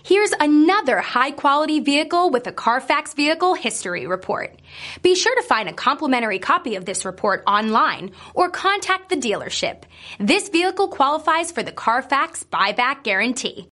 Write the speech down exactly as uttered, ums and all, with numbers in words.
Here's another high-quality vehicle with a Carfax Vehicle History Report. Be sure to find a complimentary copy of this report online or contact the dealership. This vehicle qualifies for the Carfax Buyback Guarantee.